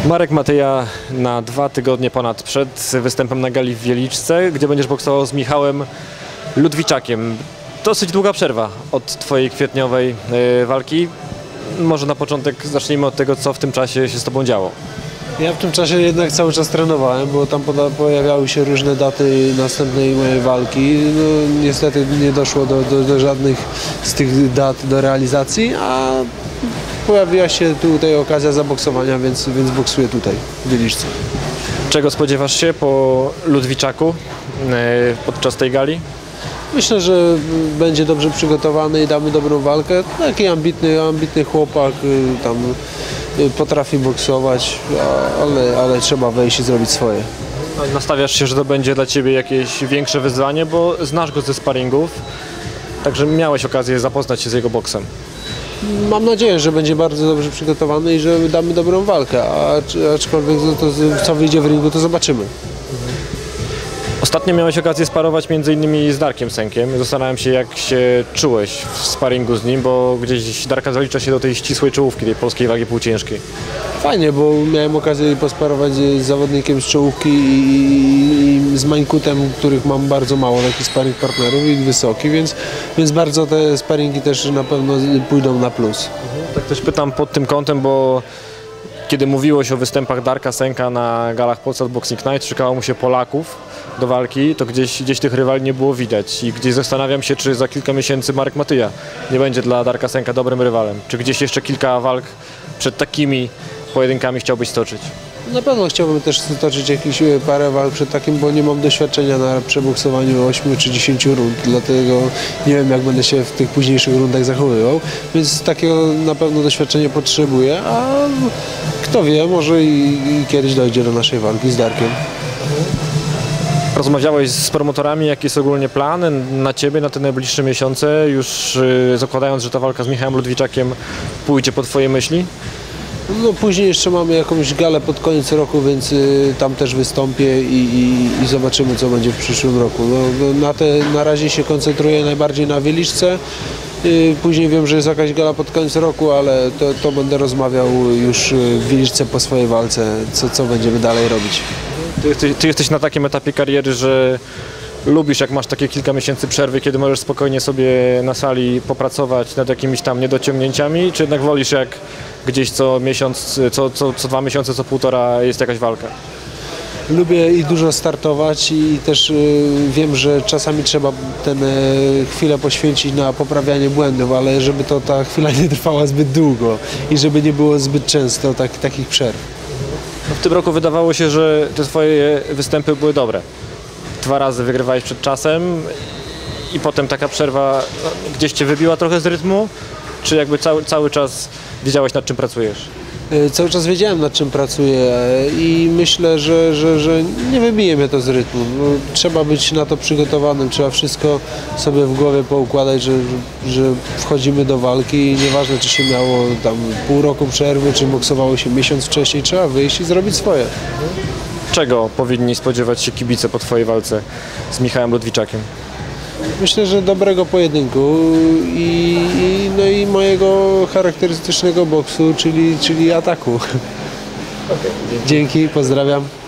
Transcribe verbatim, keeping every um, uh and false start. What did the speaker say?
Marek Matyja na dwa tygodnie ponad przed występem na gali w Wieliczce, gdzie będziesz boksował z Michałem Ludwiczakiem. Dosyć długa przerwa od twojej kwietniowej yy, walki. Może na początek zacznijmy od tego, co w tym czasie się z tobą działo. Ja w tym czasie jednak cały czas trenowałem, bo tam pojawiały się różne daty następnej mojej walki. No, niestety nie doszło do, do, do żadnych z tych dat do realizacji, a pojawiła się tutaj okazja zaboksowania, więc, więc boksuję tutaj w Wieliczce. Czego spodziewasz się po Ludwiczaku yy, podczas tej gali? Myślę, że będzie dobrze przygotowany i damy dobrą walkę. Taki ambitny, ambitny chłopak, tam potrafi boksować, ale, ale trzeba wejść i zrobić swoje. Nastawiasz się, że to będzie dla ciebie jakieś większe wyzwanie, bo znasz go ze sparingów, także miałeś okazję zapoznać się z jego boksem. Mam nadzieję, że będzie bardzo dobrze przygotowany i że damy dobrą walkę, a aczkolwiek to, to, co wyjdzie w ringu, to zobaczymy. Ostatnio miałeś okazję sparować między innymi z Darkiem Senkiem. Zastanawiam się, jak się czułeś w sparingu z nim, bo gdzieś Darka zalicza się do tej ścisłej czołówki, tej polskiej wagi półciężkiej. Fajnie, bo miałem okazję posparować z zawodnikiem z czołówki i, i z Mańkutem, których mam bardzo mało takich sparing partnerów i wysoki, więc, więc bardzo te sparingi też na pewno pójdą na plus. Tak też pytam pod tym kątem, bo kiedy mówiło się o występach Darka Senka na galach Polsat Boxing Night, szukało mu się Polaków do walki, to gdzieś, gdzieś tych rywali nie było widać i gdzieś zastanawiam się, czy za kilka miesięcy Marek Matyja nie będzie dla Darka Senka dobrym rywalem. Czy gdzieś jeszcze kilka walk przed takimi pojedynkami chciałbyś stoczyć? Na pewno chciałbym też stoczyć jakieś parę walk przed takim, bo nie mam doświadczenia na przeboksowaniu ośmiu czy dziesięciu rund, dlatego nie wiem, jak będę się w tych późniejszych rundach zachowywał, więc takiego na pewno doświadczenia potrzebuję, a kto wie, może i, i kiedyś dojdzie do naszej walki z Darkiem. Rozmawiałeś z promotorami, jakie jest ogólnie plany na ciebie na te najbliższe miesiące, już yy, zakładając, że ta walka z Michałem Ludwiczakiem pójdzie po twojej myśli? No później jeszcze mamy jakąś galę pod koniec roku, więc y, tam też wystąpię i, i, i zobaczymy, co będzie w przyszłym roku. No, no, na, te, na razie się koncentruję najbardziej na Wieliczce. Y, później wiem, że jest jakaś gala pod koniec roku, ale to, to będę rozmawiał już w Wieliczce po swojej walce, co, co będziemy dalej robić. Ty jesteś, ty jesteś na takim etapie kariery, że lubisz, jak masz takie kilka miesięcy przerwy, kiedy możesz spokojnie sobie na sali popracować nad jakimiś tam niedociągnięciami, czy jednak wolisz, jak gdzieś co miesiąc, co, co, co dwa miesiące, co półtora jest jakaś walka? Lubię i dużo startować i też y, wiem, że czasami trzeba tę y, chwilę poświęcić na poprawianie błędów, ale żeby to ta chwila nie trwała zbyt długo i żeby nie było zbyt często tak, takich przerw. W tym roku wydawało się, że te twoje występy były dobre. Dwa razy wygrywałeś przed czasem i potem taka przerwa gdzieś cię wybiła trochę z rytmu, czy jakby cały, cały czas wiedziałeś, nad czym pracujesz? Cały czas wiedziałem, nad czym pracuję i myślę, że, że, że nie wybije mnie to z rytmu. No, trzeba być na to przygotowanym, trzeba wszystko sobie w głowie poukładać, że, że wchodzimy do walki i nieważne, czy się miało tam pół roku przerwy, czy boksowało się miesiąc wcześniej, trzeba wyjść i zrobić swoje. Czego powinni spodziewać się kibice po twojej walce z Michałem Ludwiczakiem? Myślę, że dobrego pojedynku i, i, no i mojego charakterystycznego boksu, czyli, czyli ataku. Okay. Dzięki, pozdrawiam.